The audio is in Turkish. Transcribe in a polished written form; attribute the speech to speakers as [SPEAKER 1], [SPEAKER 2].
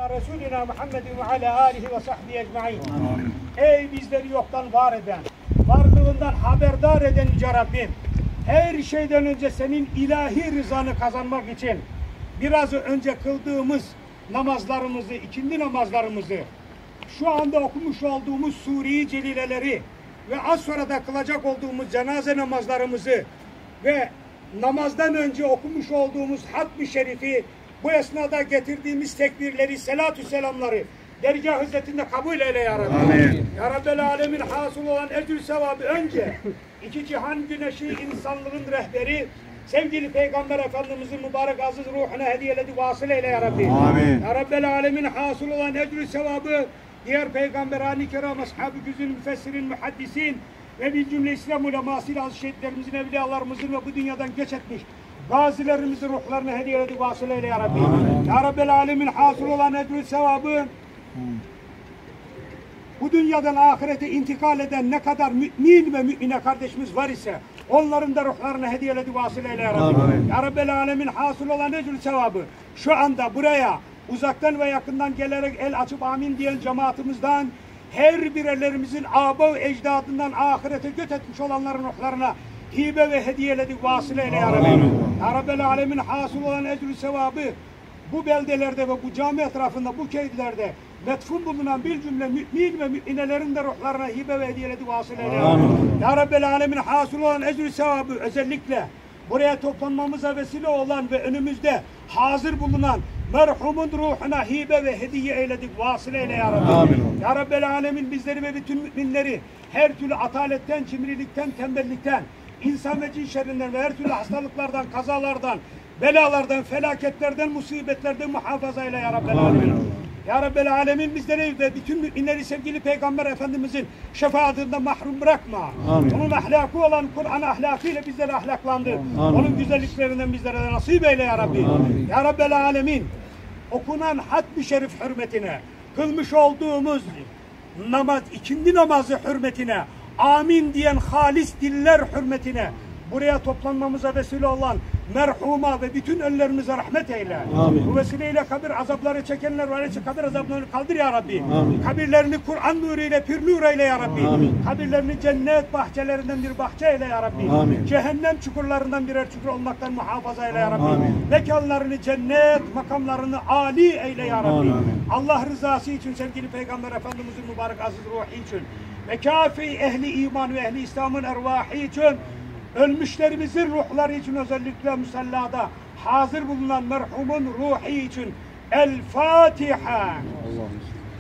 [SPEAKER 1] Resulina Muhammedin ve ala alihi ve sahbihi ecmaîn. Ey bizleri yoktan var eden, varlığından haberdar eden Yüce Rabbim, her şeyden önce senin ilahi rızanı kazanmak için biraz önce kıldığımız namazlarımızı, ikindi namazlarımızı, şu anda okumuş olduğumuz Sure-i Celileleri ve az sonra da kılacak olduğumuz cenaze namazlarımızı ve namazdan önce okumuş olduğumuz Hatm-ı Şerif'i, bu esnada getirdiğimiz tekbirleri, selatü selamları dergâh hizmetinde kabul eyle ya Rabbi. Amin. Ya Rabbel Alemin hasıl olan ecr sevabı önce iki cihan güneşi, insanlığın rehberi, sevgili Peygamber Efendimizin mübarek aziz ruhuna hediyeledi, vasıl eyle ya Rabbi. Amin. Ya Rabbel Alemin hasıl olan ecr sevabı diğer peygamberani kiram, ashab-ı güzün, müfessirin, muhaddisin ve bir cümle İslam ulemasıyla aziz şehitlerimizin, evliyalarımızın ve bu dünyadan geç etmiş gazilerimizin ruhlarına hediyeledi, vasıl eyle ya Rabbi. Amin. Ya Rabbel Alemin hasıl olan ecr sevabı bu dünyadan ahirete intikal eden ne kadar mümin ve mümine kardeşimiz var ise onların da ruhlarına hediyeledi, vasıl eyle ya Rabbi. Amin. Ya Rabbel Alemin hasıl olan ecr sevabı şu anda buraya uzaktan ve yakından gelerek el açıp amin diyen cemaatimizden her birerlerimizin âbâ ecdadından ahirete göt etmiş olanların ruhlarına hibe ve hediyeledi, vasıl eyle ya Rabbi. Ya Rabbel Alemin hasıl olan ecr sevabı bu beldelerde ve bu cami etrafında, bu köylerde metfun bulunan bir cümle mümin ve müminelerin de ruhlarına hibe ve hediyeledi, vasıl eyle ya Rabbi. Ya Rabbel Alemin hasıl olan ecr sevabı özellikle buraya toplanmamıza vesile olan ve önümüzde hazır bulunan merhumun ruhuna hibe ve hediye eyledik, vasıl eyle ya Rabbi. Amin. Ya Rabbel Alemin bizleri ve bütün müminleri her türlü ataletten, cimrilikten, tembellikten, insan ve cin şerrinden ve her türlü hastalıklardan, kazalardan, belalardan, felaketlerden, musibetlerden muhafaza eyle ya Rabbel Alemin. Ya Rabbel Alemin bizleri ve bütün müminleri sevgili Peygamber Efendimizin şefaatinden mahrum bırakma. Amin. Onun ahlakı olan Kur'an ahlakıyla bizleri ahlaklandır. Amin. Onun güzelliklerinden bizlere de nasip eyle ya Rabbi. Amin. Ya Rabbel Alemin okunan Hatm-ı Şerif hürmetine, kılmış olduğumuz namaz, ikindi namazı hürmetine, amin diyen halis diller hürmetine buraya toplanmamıza vesile olan merhuma ve bütün ölülerimize rahmet eyle. Amin. Bu vesileyle kabir azapları çekenler var ise kabir azaplarını kaldır ya Rabbi. Amin. Kabirlerini Kur'an nuruyla pür nur eyle ya Rabbi. Amin. Kabirlerini cennet bahçelerinden bir bahçe eyle ya Rabbi. Amin. Cehennem çukurlarından birer çukur olmaktan muhafaza eyle ya Rabbi. Amin. Mekanlarını cennet, makamlarını âli eyle ya Rabbi. Amin. Allah rızası için sevgili Peygamber Efendimizin mübarek aziz ruhu için ve kâfi ehli iman ve ehli İslam'ın ervahı için, ölmüşlerimizin ruhları için özellikle musallada hazır bulunan merhumun ruhu için El Fatiha.